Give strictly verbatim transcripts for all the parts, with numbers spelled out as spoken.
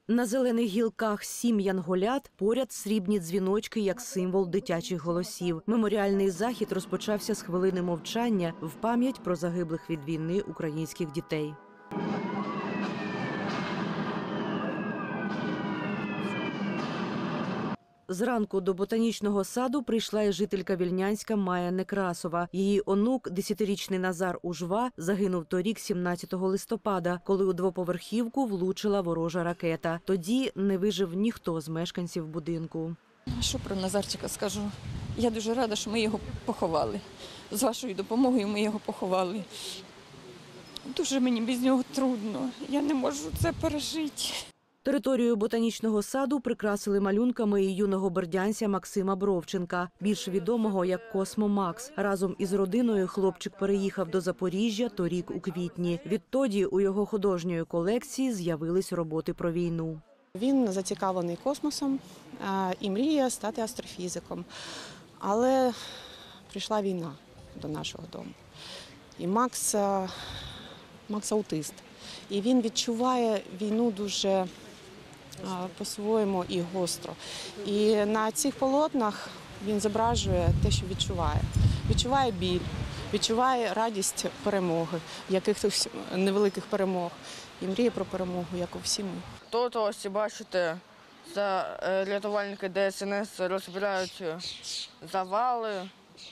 На зелених гілках сім янголят, поряд срібні дзвіночки як символ дитячих голосів. Меморіальний захід розпочався з хвилини мовчання в пам'ять про загиблих від війни українських дітей. Зранку до ботанічного саду прийшла і жителька Вільнянська Майя Некрасова. Її онук, десятирічний Назар Ужва, загинув торік сімнадцятого листопада, коли у двоповерхівку влучила ворожа ракета. Тоді не вижив ніхто з мешканців будинку. Що про Назарчика скажу? Я дуже рада, що ми його поховали. З вашою допомогою ми його поховали. Дуже мені без нього трудно. Я не можу це пережити. Територію ботанічного саду прикрасили малюнками і юного бердянця Максима Бровченка, більш відомого як Космо Макс. Разом із родиною хлопчик переїхав до Запоріжжя торік у квітні. Відтоді у його художньої колекції з'явились роботи про війну. Він зацікавлений космосом і мріє стати астрофізиком. Але прийшла війна до нашого дому. І Макс, Макс аутист. І він відчуває війну дуже по-своєму і гостро. І на цих полотнах він зображує те, що відчуває. Відчуває біль, відчуває радість перемоги, якихось невеликих перемог. І мріє про перемогу, як у всі ми. Тут, ось, бачите, за рятувальники Де Ес Ен Ес розбирають завали.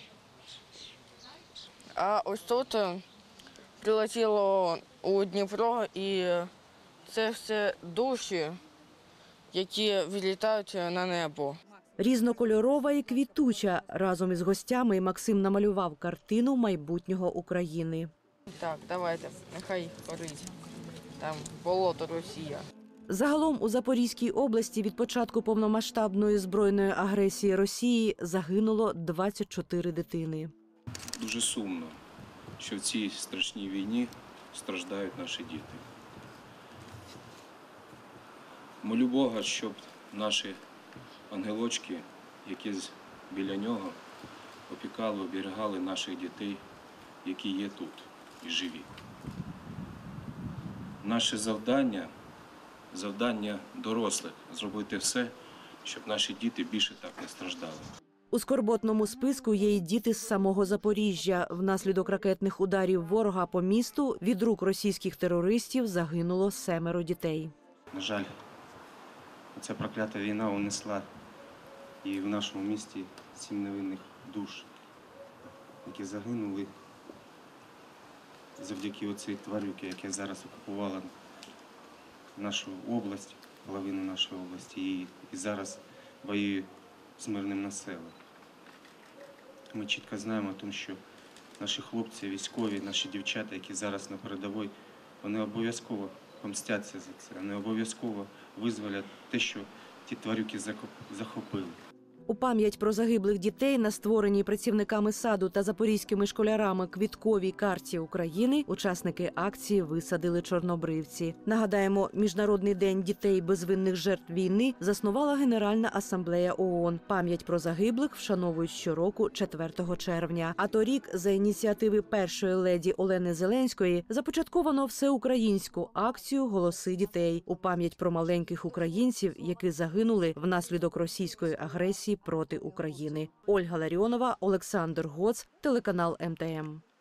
А ось тут прилетіло у Дніпро, і це все душі, які відлітають на небо. Різнокольорова і квітуча. Разом із гостями Максим намалював картину майбутнього України. Так, давайте, нехай горить. Там болото Росія. Загалом у Запорізькій області від початку повномасштабної збройної агресії Росії загинуло двадцять чотири дитини. Дуже сумно, що в цій страшній війні страждають наші діти. Молю Бога, щоб наші ангелочки, які біля нього, опікали, оберігали наших дітей, які є тут і живі. Наше завдання, завдання дорослих – зробити все, щоб наші діти більше так не страждали. У скорботному списку є й діти з самого Запоріжжя. Внаслідок ракетних ударів ворога по місту від рук російських терористів загинуло семеро дітей. На жаль, ця проклята війна унесла і в нашому місті сім невинних душ, які загинули завдяки оцій тварюки, яка зараз окупувала нашу область, половину нашої області, і зараз воює з мирним населенням. Ми чітко знаємо, що наші хлопці, військові, наші дівчата, які зараз на передовій, вони обов'язково помстяться за це, вони обов'язково визволять те, що ті тварюки захопили. У пам'ять про загиблих дітей на створеній працівниками саду та запорізькими школярами квітковій карті України учасники акції висадили чорнобривці. Нагадаємо, Міжнародний день дітей безвинних жертв війни заснувала Генеральна асамблея ООН. Пам'ять про загиблих вшановують щороку четвертого червня. А торік за ініціативи першої леді Олени Зеленської започатковано всеукраїнську акцію «Голоси дітей» у пам'ять про маленьких українців, які загинули внаслідок російської агресії проти України. Ольга Ларіонова, Олександр Гоц, телеканал Ем Те Ем.